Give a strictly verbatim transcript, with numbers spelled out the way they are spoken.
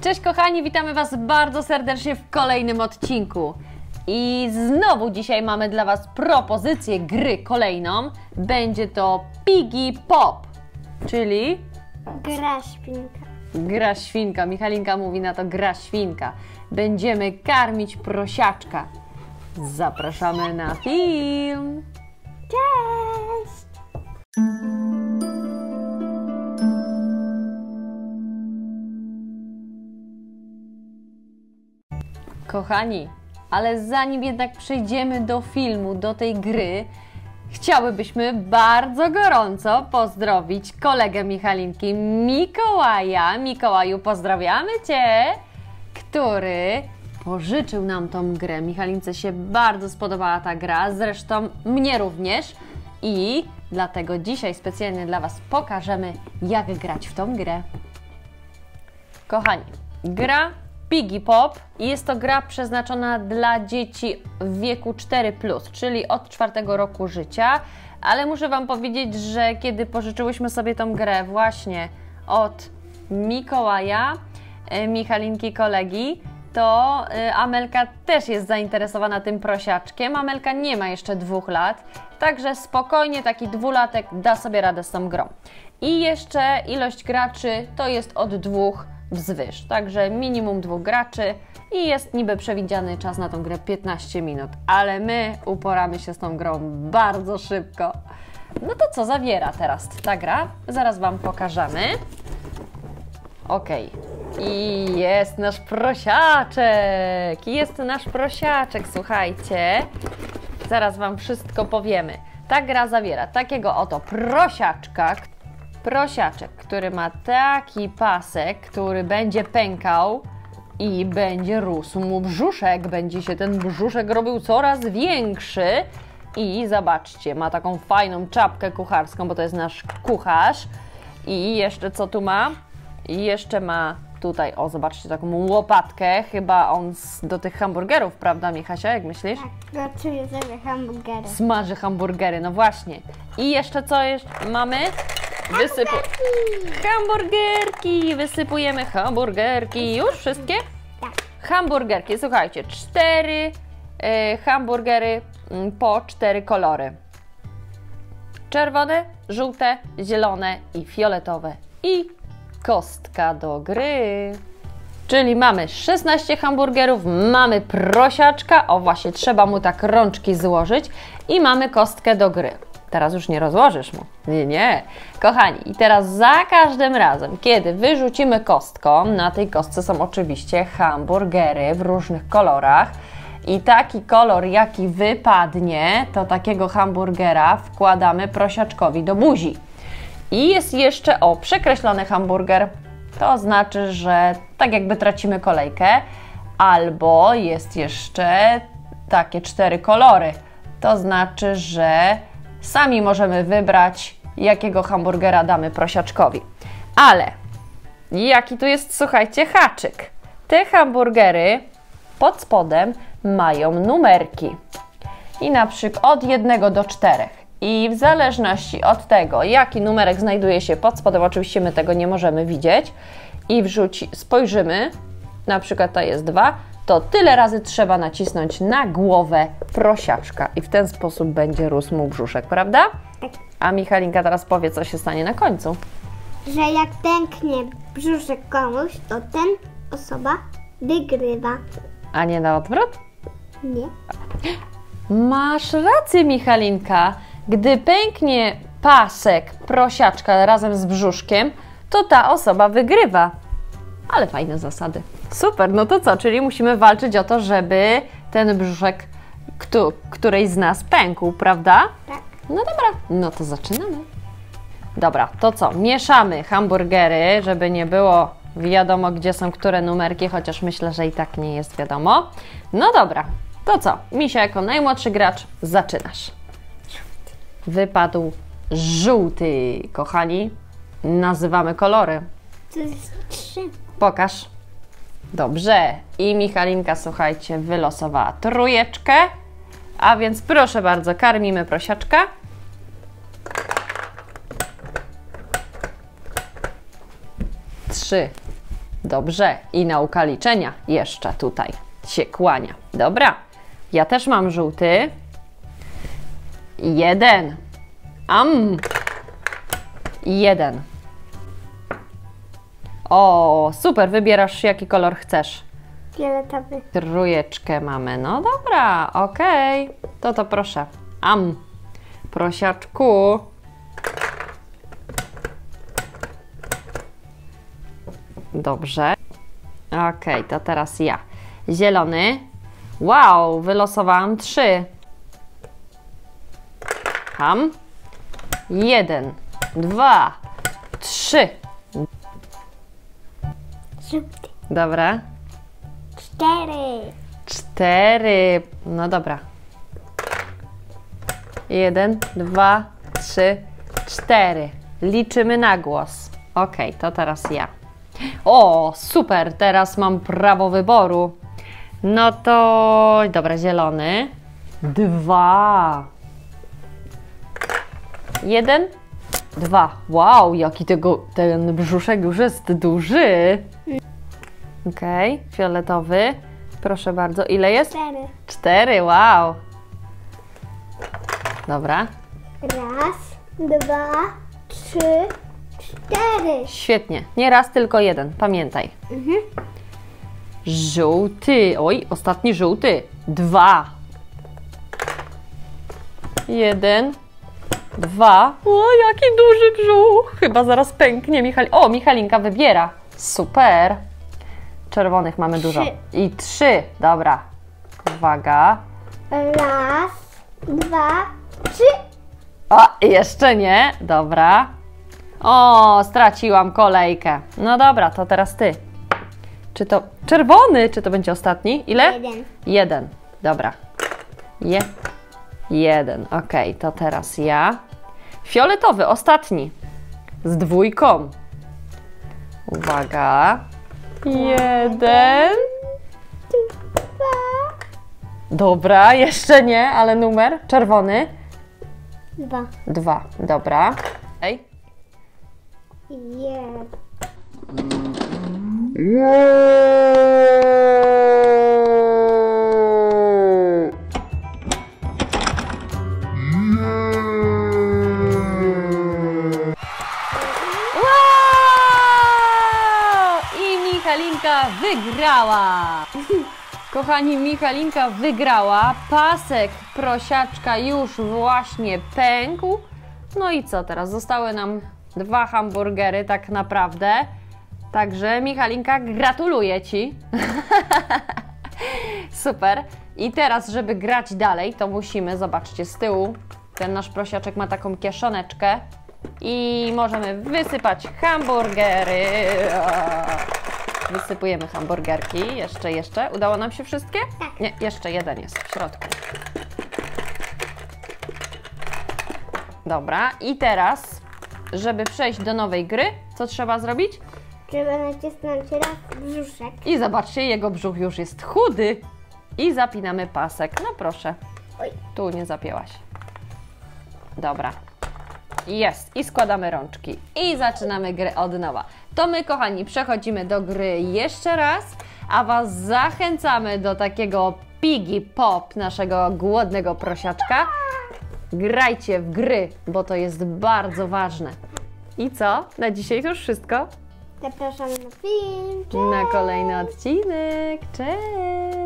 Cześć kochani, witamy Was bardzo serdecznie w kolejnym odcinku. I znowu dzisiaj mamy dla Was propozycję gry kolejną. Będzie to Piggy Pop, czyli... Gra świnka. Gra świnka, Michalinka mówi na to gra świnka. Będziemy karmić prosiaczka. Zapraszamy na film. Cześć! Kochani, ale zanim jednak przejdziemy do filmu, do tej gry, chciałybyśmy bardzo gorąco pozdrowić kolegę Michalinki, Mikołaja. Mikołaju, pozdrawiamy Cię, który pożyczył nam tą grę. Michalince się bardzo spodobała ta gra, zresztą mnie również. I dlatego dzisiaj specjalnie dla Was pokażemy, jak grać w tą grę. Kochani, gra Piggy Pop i jest to gra przeznaczona dla dzieci w wieku cztery plus, czyli od czwartego roku życia, ale muszę Wam powiedzieć, że kiedy pożyczyłyśmy sobie tą grę właśnie od Mikołaja, Michalinki kolegi, to Amelka też jest zainteresowana tym prosiaczkiem. Amelka nie ma jeszcze dwóch lat, także spokojnie taki dwulatek da sobie radę z tą grą. I jeszcze ilość graczy to jest od dwóch wzwyż, także minimum dwóch graczy i jest niby przewidziany czas na tą grę piętnaście minut, ale my uporamy się z tą grą bardzo szybko. No to co zawiera teraz ta gra? Zaraz Wam pokażemy. Ok, i jest nasz prosiaczek, jest nasz prosiaczek, słuchajcie, zaraz Wam wszystko powiemy. Ta gra zawiera takiego oto prosiaczka, prosiaczek, który ma taki pasek, który będzie pękał i będzie rósł mu brzuszek, będzie się ten brzuszek robił coraz większy i zobaczcie, ma taką fajną czapkę kucharską, bo to jest nasz kucharz. I jeszcze co tu ma? I jeszcze ma tutaj, o zobaczcie, taką łopatkę, chyba on z, do tych hamburgerów, prawda Michasia, jak myślisz? Tak, gotuję sobie hamburgery. Smaży hamburgery, no właśnie. I jeszcze co jeszcze mamy? Wysypu... Hamburgerki! Wysypujemy hamburgerki. Już wszystkie? Tak. Hamburgerki, słuchajcie, cztery y, hamburgery y, po cztery kolory. Czerwone, żółte, zielone i fioletowe. I kostka do gry. Czyli mamy szesnaście hamburgerów, mamy prosiaczka, o właśnie, trzeba mu tak rączki złożyć i mamy kostkę do gry. Teraz już nie rozłożysz mu. Nie, nie. Kochani, i teraz za każdym razem, kiedy wyrzucimy kostką, na tej kostce są oczywiście hamburgery w różnych kolorach i taki kolor, jaki wypadnie, to takiego hamburgera wkładamy prosiaczkowi do buzi. I jest jeszcze, o, przekreślony hamburger, to znaczy, że tak jakby tracimy kolejkę, albo jest jeszcze takie cztery kolory, to znaczy, że sami możemy wybrać, jakiego hamburgera damy prosiaczkowi. Ale jaki tu jest, słuchajcie, haczyk. Te hamburgery pod spodem mają numerki. I na przykład od jednego do czterech. I w zależności od tego, jaki numerek znajduje się pod spodem, oczywiście my tego nie możemy widzieć, i wrzuci, spojrzymy, na przykład to jest dwa, to tyle razy trzeba nacisnąć na głowę prosiaczka i w ten sposób będzie rósł mu brzuszek, prawda? Tak. A Michalinka teraz powie, co się stanie na końcu. Że jak pęknie brzuszek komuś, to ten osoba wygrywa. A nie na odwrót? Nie. Masz rację, Michalinka. Gdy pęknie pasek prosiaczka razem z brzuszkiem, to ta osoba wygrywa. Ale fajne zasady. Super, no to co? Czyli musimy walczyć o to, żeby ten brzuszek kto, którejś z nas pękł, prawda? Tak. No dobra, no to zaczynamy. Dobra, to co? Mieszamy hamburgery, żeby nie było wiadomo, gdzie są które numerki, chociaż myślę, że i tak nie jest wiadomo. No dobra, to co? Misia, jako najmłodszy gracz, zaczynasz. Wypadł żółty, kochani. Nazywamy kolory. To jest trzy. Pokaż. Dobrze. I Michalinka, słuchajcie, wylosowała trójeczkę. A więc proszę bardzo, karmimy prosiaczka. Trzy. Dobrze. I nauka liczenia jeszcze tutaj się kłania. Dobra. Ja też mam żółty. Jeden. Am. Jeden. O, super. Wybierasz, jaki kolor chcesz. Fioletowy. Trójeczkę mamy. No dobra, okej. To to proszę. Am. Prosiaczku. Dobrze. Okej, to teraz ja. Zielony. Wow, wylosowałam trzy. Ham. Jeden, dwa, trzy. Żółty. Dobra. Cztery. Cztery. No dobra. Jeden, dwa, trzy, cztery. Liczymy na głos. Ok, to teraz ja. O, super, teraz mam prawo wyboru. No to, dobra, zielony. Dwa. Jeden, dwa. Wow, jaki tego, ten brzuszek już jest duży. Ok, fioletowy. Proszę bardzo, ile jest? Cztery. Cztery, wow. Dobra. Raz, dwa, trzy, cztery. Świetnie. Nie raz, tylko jeden. Pamiętaj. Mhm. Żółty. Oj, ostatni żółty. Dwa. Jeden. Dwa. O, jaki duży brzuch. Chyba zaraz pęknie. Michal... O, Michalinka wybiera. Super. Czerwonych mamy Trzy. dużo. I trzy. Dobra. Uwaga. Raz, dwa, trzy. O, jeszcze nie. Dobra. O, straciłam kolejkę. No dobra, to teraz ty. Czy to czerwony, czy to będzie ostatni? Ile? Jeden. Jeden. Dobra. Je. Jeden. Ok, to teraz ja. Fioletowy, ostatni. Z dwójką. Uwaga. Jeden. Dwa. Dobra, jeszcze nie, ale numer. Czerwony. Dwa. Dwa. Dobra. Ej. Jeden. Wow! I Michalinka wygrała! Kochani, Michalinka wygrała. Pasek prosiaczka już właśnie pękł. No i co teraz? Zostały nam dwa hamburgery tak naprawdę. Także Michalinka, gratuluję Ci. Super. I teraz, żeby grać dalej, to musimy, zobaczcie, z tyłu ten nasz prosiaczek ma taką kieszoneczkę i możemy wysypać hamburgery. Wysypujemy hamburgerki. Jeszcze, jeszcze. Udało nam się wszystkie? Tak. Nie, jeszcze jeden jest w środku. Dobra. I teraz, żeby przejść do nowej gry, co trzeba zrobić? Trzeba nacisnąć raz brzuszek. I zobaczcie, jego brzuch już jest chudy. I zapinamy pasek. No proszę. Oj. Tu nie zapięłaś. Dobra. Jest. I składamy rączki. I zaczynamy grę od nowa. To my, kochani, przechodzimy do gry jeszcze raz, a Was zachęcamy do takiego Piggy Pop, naszego głodnego prosiaczka. Grajcie w gry, bo to jest bardzo ważne. I co? Na dzisiaj to już wszystko. Zapraszam na film. Na kolejny odcinek. Cześć!